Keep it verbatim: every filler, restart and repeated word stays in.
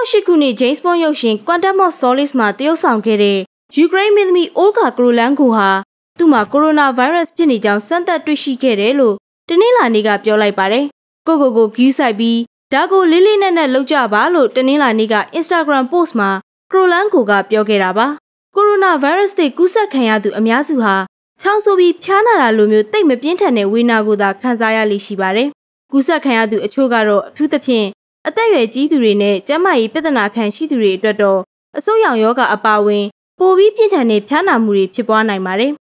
ရှိခုနှစ် James Bond ရုပ်ရှင် Quantum of Solace မှာတရုတ်ဆောင်ခဲ့တဲ့ ယူကရိန်းမင်းသမီး Olga Kurylenko ဟာသူ့မှာကိုရိုနာဗိုင်းရပ်စ်ဖြစ်နေကြောင်းစမ်းသပ်တွေ့ရှိခဲ့တယ်လို့တနင်္လာနေ့ကပြောလိုက်ပါတယ်။ကိုကိုကိုဂူးဆိုင်ပြီးဒါကိုလေးလေးနက်နက်လုပ်ကြပါလို့တနင်္လာနေ့က Instagram post မှာ Kurylenko ကပြောခဲ့တာပါ။ကိုရိုနာဗိုင်းရပ်စ်တွေကူးစက်ခံရသူအများစုဟာချောင်းဆိုးပြီးဖျားနာတာလိုမျိုးတိတ်မပြင်းထန်တဲ့ဝေဒနာကိုသာခံစားရလိမ့်ရှိပါတယ်။ကူးစက်ခံရသူအချို့ကတော့အထူးသဖြင့်အသက်အရွယ်ကြီးသူတွေနဲ့ကျန်းမာရေးပြဿနာခံရှိသူတွေအတွက်တော့အဆုတ်ရောင်ရောဂါအပါအဝင်ပိုပြီးပြင်းထန်တဲ့ဖျားနာမှုတွေဖြစ်ပွားနိုင်ပါတယ်